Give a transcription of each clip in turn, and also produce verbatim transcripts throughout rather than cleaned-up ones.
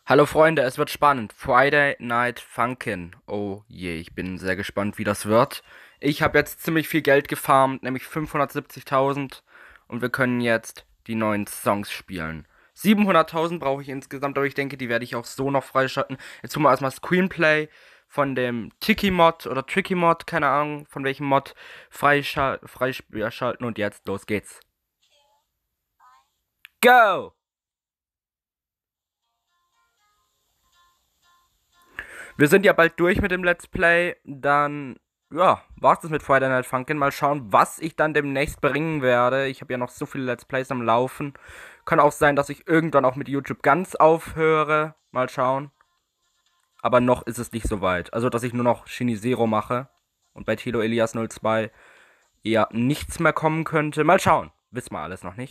Hallo Freunde, es wird spannend. Friday Night Funkin'. Oh je, ich bin sehr gespannt, wie das wird. Ich habe jetzt ziemlich viel Geld gefarmt, nämlich fünfhundertsiebzigtausend. Und wir können jetzt die neuen Songs spielen. siebenhunderttausend brauche ich insgesamt, aber ich denke, die werde ich auch so noch freischalten. Jetzt tun wir erstmal Screenplay von dem Tiki-Mod oder Tricky-Mod, keine Ahnung von welchem Mod, freischal freischalten und jetzt los geht's. Go! Wir sind ja bald durch mit dem Let's Play. Dann, ja, war's das mit Friday Night Funkin'. Mal schauen, was ich dann demnächst bringen werde. Ich habe ja noch so viele Let's Plays am Laufen. Kann auch sein, dass ich irgendwann auch mit YouTube ganz aufhöre. Mal schauen. Aber noch ist es nicht so weit. Also, dass ich nur noch Shinizero mache. Und bei Tilo Elias null zwei eher nichts mehr kommen könnte. Mal schauen. Wissen wir alles noch nicht.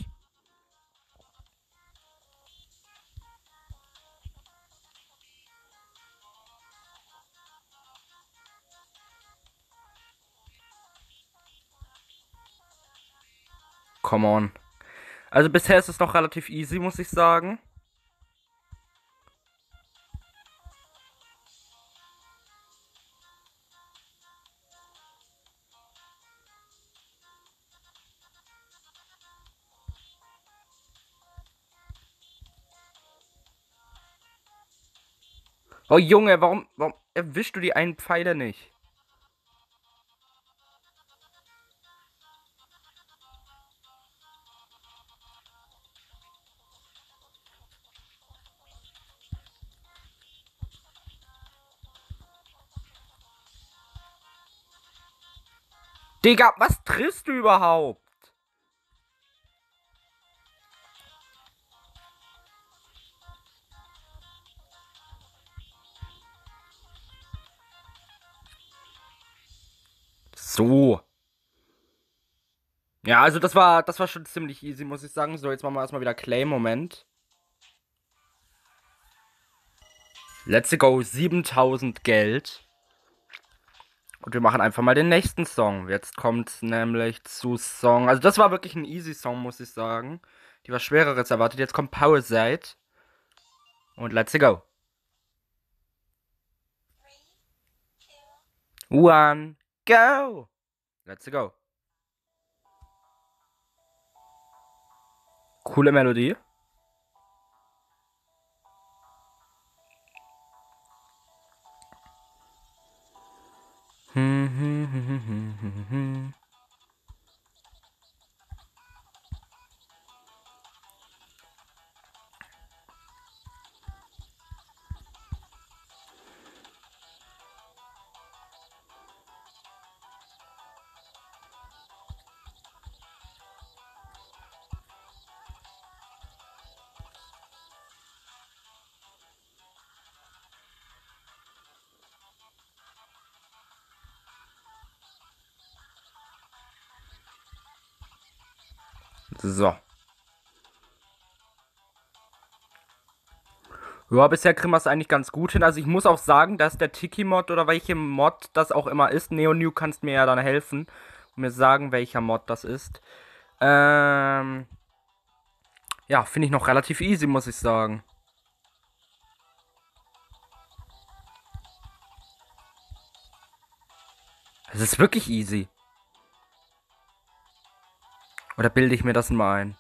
Come on. Also bisher ist es noch relativ easy, muss ich sagen. Oh Junge, warum, warum erwischst du die einen Pfeiler nicht? Digga, was triffst du überhaupt? So. Ja, also das war, das war schon ziemlich easy, muss ich sagen. So, jetzt machen wir erstmal wieder Clay-Moment. Let's go, siebentausend Geld. Und wir machen einfach mal den nächsten Song. Jetzt kommt nämlich zu Song. Also das war wirklich ein easy Song, muss ich sagen. Die war schwereres erwartet. Jetzt kommt Parasite. Und let's go. One, go. Let's go. Coole Melodie. Hm, hm, hm, hm, hm, hm, hm. So. Ja, bisher kriegen wir es eigentlich ganz gut hin. Also ich muss auch sagen, dass der Tiki-Mod oder welche Mod das auch immer ist, NeoNew kannst mir ja dann helfen und mir sagen, welcher Mod das ist. Ähm, ja, finde ich noch relativ easy, muss ich sagen. Es ist wirklich easy. Oder bilde ich mir das mal ein?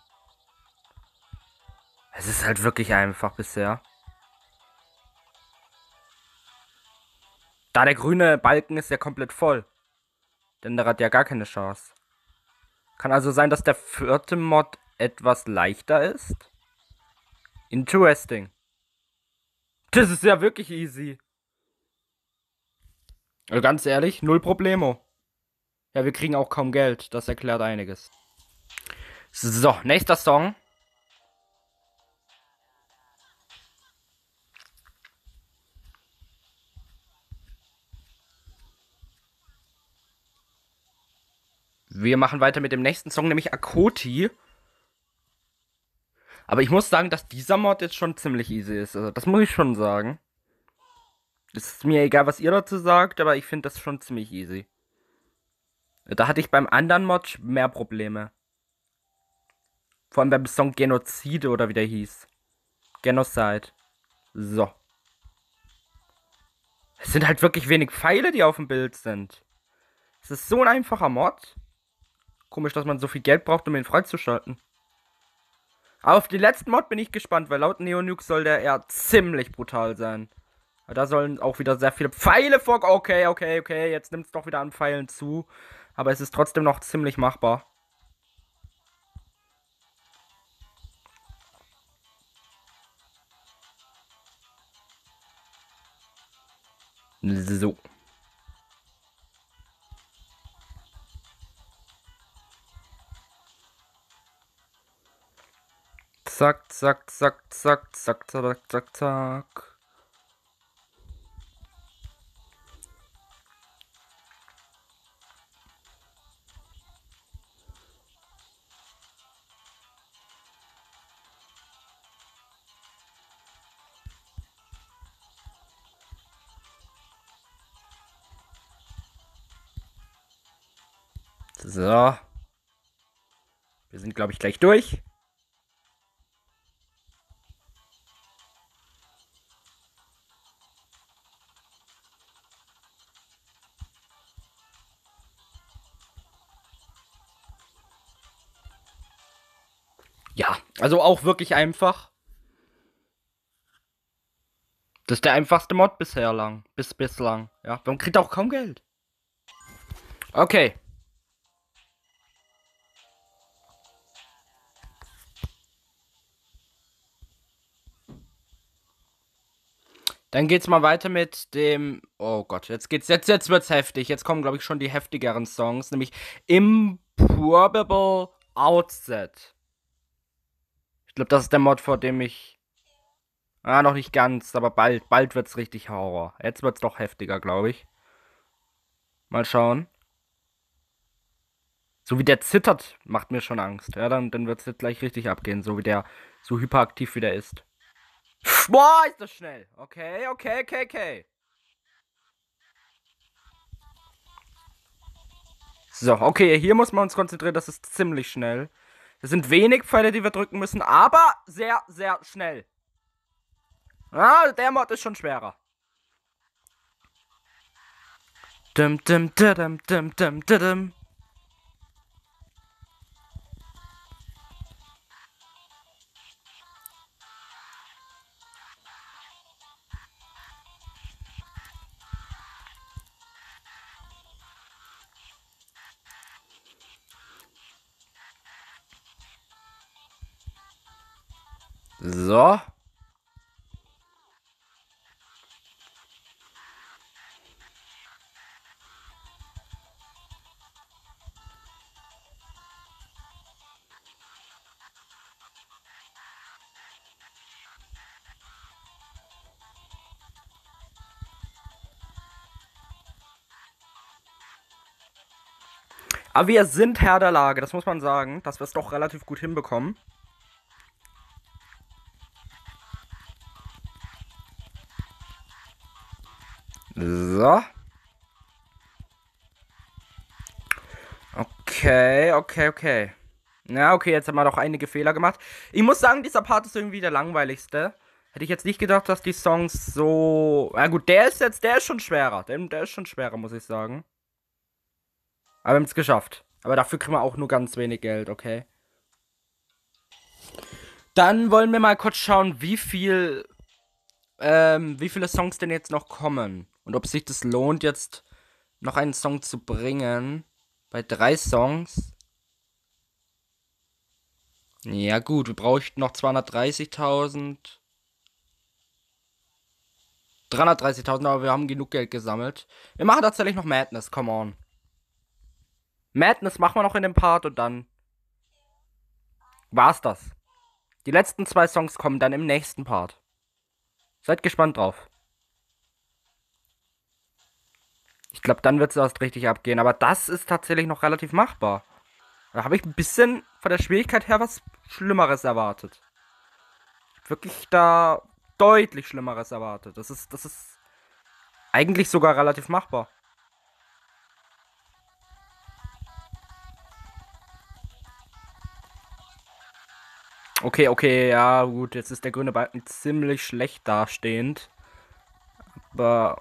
Es ist halt wirklich einfach bisher. Da der grüne Balken ist ja komplett voll. Denn der hat ja gar keine Chance. Kann also sein, dass der vierte Mod etwas leichter ist. Interesting. Das ist ja wirklich easy. Also ganz ehrlich, null Problemo. Ja, wir kriegen auch kaum Geld. Das erklärt einiges. So, nächster Song. Wir machen weiter mit dem nächsten Song, nämlich Akoti. Aber ich muss sagen, dass dieser Mod jetzt schon ziemlich easy ist. Also, das muss ich schon sagen. Ist mir egal, was ihr dazu sagt, aber ich finde das schon ziemlich easy. Da hatte ich beim anderen Mod mehr Probleme. Vor allem beim Song Genozide oder wie der hieß. Genocide. So. Es sind halt wirklich wenig Pfeile, die auf dem Bild sind. Es ist so ein einfacher Mod. Komisch, dass man so viel Geld braucht, um ihn freizuschalten. Aber auf den letzten Mod bin ich gespannt, weil laut Neonuke soll der eher ziemlich brutal sein. Da sollen auch wieder sehr viele Pfeile vor. Okay, okay, okay. Jetzt nimmt es doch wieder an Pfeilen zu. Aber es ist trotzdem noch ziemlich machbar. So. Zack, zack, zack, zack, zack, zack, zack, zack. So. Wir sind, glaube ich, gleich durch. Ja, also auch wirklich einfach. Das ist der einfachste Mod bisher lang. Bis bislang. Ja, man kriegt auch kaum Geld. Okay. Dann geht's mal weiter mit dem. Oh Gott, jetzt geht's. Jetzt, jetzt wird's heftig. Jetzt kommen, glaube ich, schon die heftigeren Songs. Nämlich Improbable Outset. Ich glaube, das ist der Mod, vor dem ich. Ah, noch nicht ganz, aber bald. Bald wird's richtig Horror. Jetzt wird's doch heftiger, glaube ich. Mal schauen. So wie der zittert, macht mir schon Angst. Ja, dann, dann wird's jetzt gleich richtig abgehen. So wie der. So hyperaktiv wie der ist. Boah, ist das schnell. Okay, okay, okay, okay. So, okay, hier muss man uns konzentrieren. Das ist ziemlich schnell. Das sind wenig Pfeile, die wir drücken müssen, aber sehr, sehr schnell. Ah, der Mod ist schon schwerer. Dum, dum, dum, dum, dum, dum. So. Aber wir sind Herr der Lage, das muss man sagen, dass wir es doch relativ gut hinbekommen. So. Okay, okay, okay. Na, okay, jetzt haben wir doch einige Fehler gemacht. Ich muss sagen, dieser Part ist irgendwie der langweiligste. Hätte ich jetzt nicht gedacht, dass die Songs so. Na gut, der ist jetzt, der ist schon schwerer. Der, der ist schon schwerer, muss ich sagen. Aber wir haben es geschafft. Aber dafür kriegen wir auch nur ganz wenig Geld, okay? Dann wollen wir mal kurz schauen, wie viel. Ähm, wie viele Songs denn jetzt noch kommen. Und ob sich das lohnt, jetzt noch einen Song zu bringen. Bei drei Songs. Ja, gut, wir bräuchten noch zweihundertdreißigtausend. dreihundertdreißigtausend, aber wir haben genug Geld gesammelt. Wir machen tatsächlich noch Madness, come on. Madness machen wir noch in dem Part und dann war's das. Die letzten zwei Songs kommen dann im nächsten Part. Seid gespannt drauf. Ich glaube, dann wird es erst richtig abgehen. Aber das ist tatsächlich noch relativ machbar. Da habe ich ein bisschen von der Schwierigkeit her was Schlimmeres erwartet. Wirklich da deutlich Schlimmeres erwartet. Das ist, das ist eigentlich sogar relativ machbar. Okay, okay, ja, gut. Jetzt ist der grüne Balken ziemlich schlecht dastehend. Aber.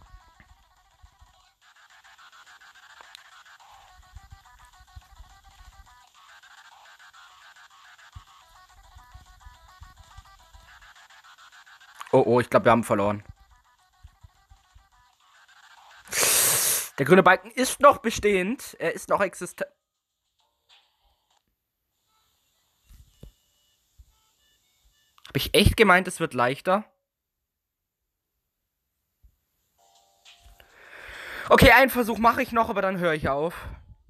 Oh, oh, ich glaube, wir haben verloren. Der grüne Balken ist noch bestehend. Er ist noch existent. Habe ich echt gemeint, es wird leichter? Okay, einen Versuch mache ich noch, aber dann höre ich auf.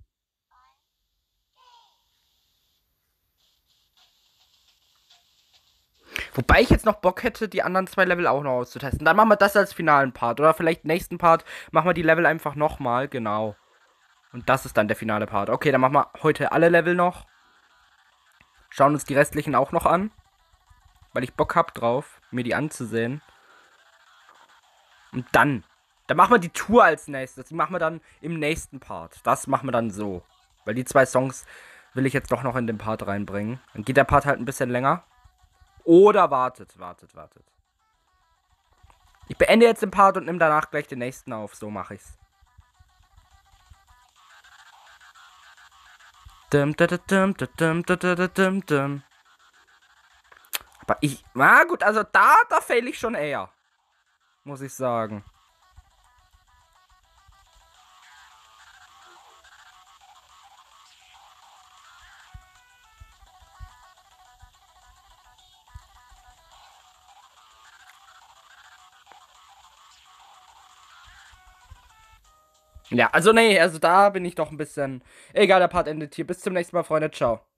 Wobei ich jetzt noch Bock hätte, die anderen zwei Level auch noch auszutesten. Dann machen wir das als finalen Part. Oder vielleicht nächsten Part machen wir die Level einfach nochmal. Genau. Und das ist dann der finale Part. Okay, dann machen wir heute alle Level noch. Schauen uns die restlichen auch noch an. Weil ich Bock hab drauf, mir die anzusehen. Und dann. Dann machen wir die Tour als nächstes. Die machen wir dann im nächsten Part. Das machen wir dann so. Weil die zwei Songs will ich jetzt doch noch in den Part reinbringen. Dann geht der Part halt ein bisschen länger. Oder wartet, wartet, wartet. Ich beende jetzt den Part und nehme danach gleich den nächsten auf. So mache ich's. Dum, dum, dum, dum, dum, dum, dum, dum. Aber ich. Na gut, also da, da fail ich schon eher. Muss ich sagen. Ja, also nee, also da bin ich doch ein bisschen. Egal, der Part endet hier. Bis zum nächsten Mal, Freunde. Ciao.